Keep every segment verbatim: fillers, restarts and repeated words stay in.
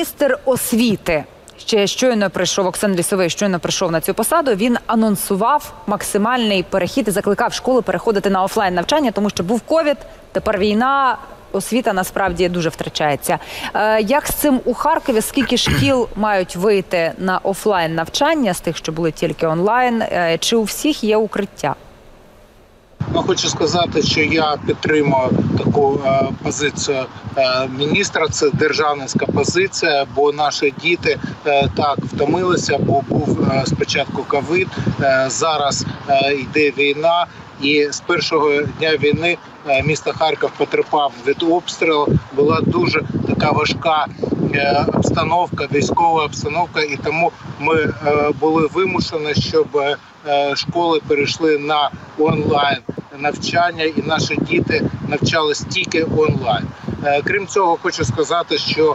Міністр освіти ще щойно прийшов, Оксан Лісовий щойно прийшов на цю посаду, він анонсував максимальний перехід і закликав школи переходити на офлайн навчання, тому що був ковід, тепер війна, освіта насправді дуже втрачається. Як з цим у Харкові? Скільки шкіл мають вийти на офлайн навчання з тих, що були тільки онлайн? Чи у всіх є укриття? Ну, хочу сказати, що я підтримую таку е, позицію е, міністра. Це державницька позиція, бо наші діти е, так втомилися, бо був е, спочатку ковід, е, зараз е, йде війна. І з першого дня війни е, місто Харків потерпав від обстрілу. Була дуже така важка е, обстановка, військова обстановка, і тому ми е, були вимушені, щоб е, школи перейшли на онлайн навчання, і наші діти навчались тільки онлайн. Крім цього, хочу сказати, що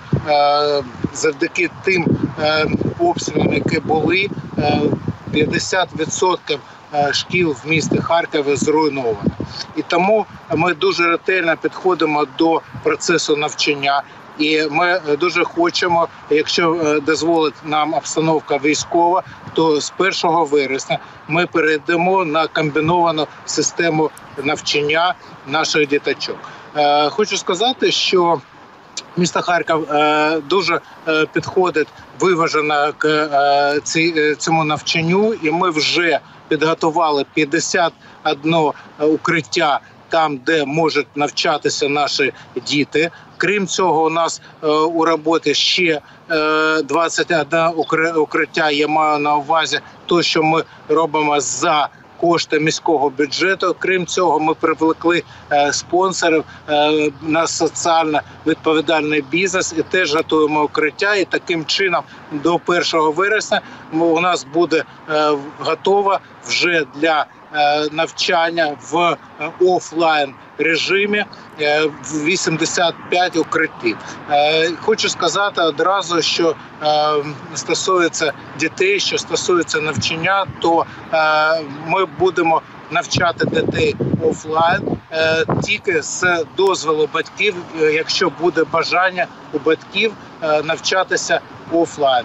завдяки тим обстрілам, які були, п'ятдесят відсотків шкіл в місті Харкові зруйновано. І тому ми дуже ретельно підходимо до процесу навчання. І ми дуже хочемо, якщо дозволить нам обстановка військова, то з першого вересня ми перейдемо на комбіновану систему навчання наших діточок. Хочу сказати, що місто Харків дуже підходить виважено к цьому навчанню, і ми вже підготували п'ятдесят одне укриття там, де можуть навчатися наші діти. Крім цього, у нас е, у роботі ще е, двадцять одне укриття. Я маю на увазі те, що ми робимо за кошти міського бюджету. Крім цього, ми привлекли е, спонсорів е, на соціально відповідальний бізнес і теж готуємо укриття. І таким чином до першого вересня у нас буде е, готово вже для навчання в офлайн режимі вісімдесят п'ять укриттів. Хочу сказати одразу, що стосується дітей, що стосується навчання, то ми будемо навчати дітей офлайн тільки з дозволу батьків, якщо буде бажання у батьків навчатися офлайн.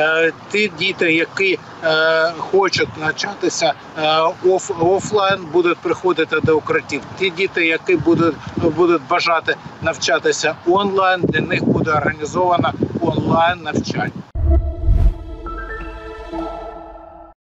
Ті діти, які хочуть навчатися оф, офлайн, будуть приходити до укриттів. Ті діти, які будуть, будуть бажати навчатися онлайн, для них буде організовано онлайн навчання.